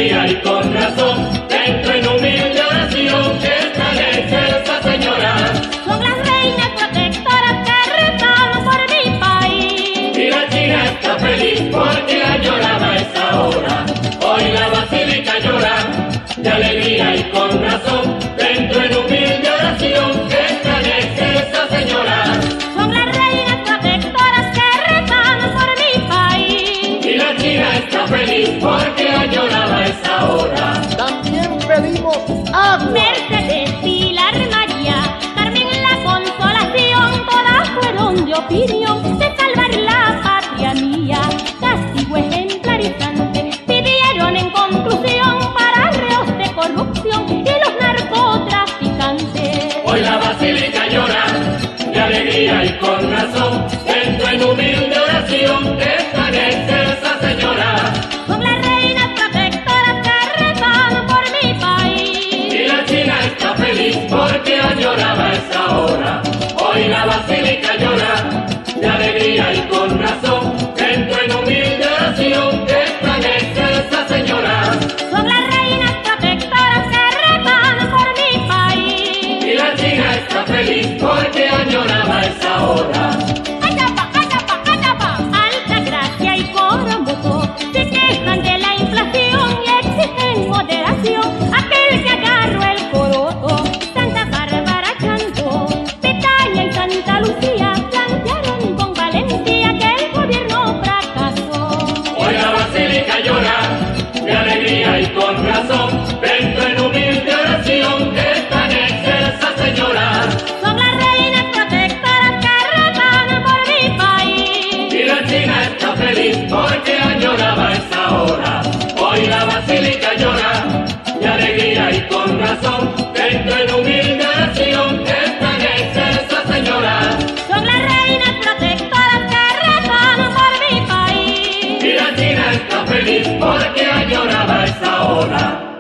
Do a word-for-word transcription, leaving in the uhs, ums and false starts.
alegría y con razón, dentro en humilde oración, están excelsas señoras. Son las reinas protectoras que rezan por mi país. Y la China está feliz porque añoraba esa hora. Hoy la basílica llora de alegría y con razón, dentro en humilde oración, están excelsas señoras. Son las reinas protectoras que rezan por mi país. Y la China está feliz porque añoraba esa hora. También pedimos agua. Mercedes, Pilar, María, Carmen, la Consolación, todas fueron de opinión de salvar la patria mía. Castigo ejemplarizante pidieron en conclusión para reos de corrupción y los narcotraficantes. Hoy la basílica llora de alegría y con razón, dentro en humilde oración, están excelsas señoras. Son las reinas protectoras que rezan por mi país. Y la China está feliz porque añoraba esa hora. Hoy la basílica llora de alegría y con razón, dentro en humilde oración, están excelsas señoras. Son las reinas protectoras que rezan por mi país. Y la China está feliz porque añoraba esa hora. Ayapa, ayapa, ayapa. Alta Gracia y Coromoto se quejan de la inflación y exigen moderación. Aquel que agarró el coroto, Santa Bárbara cantó. Betania y Santa Lucía plantearon con valentía que el gobierno fracasó. Hoy la basílica llora de alegría y con razón, dentro en humilde oración, están excelsas señoras. Son las reinas protectoras que rezan por mi país. Y la China está feliz porque añoraba esa hora. Hoy la basílica llora de alegría y con razón, dentro en humilde oración, están excelsas señoras. Son las reinas protectoras que rezan por mi país. Y la China está feliz porque añoraba esa hora.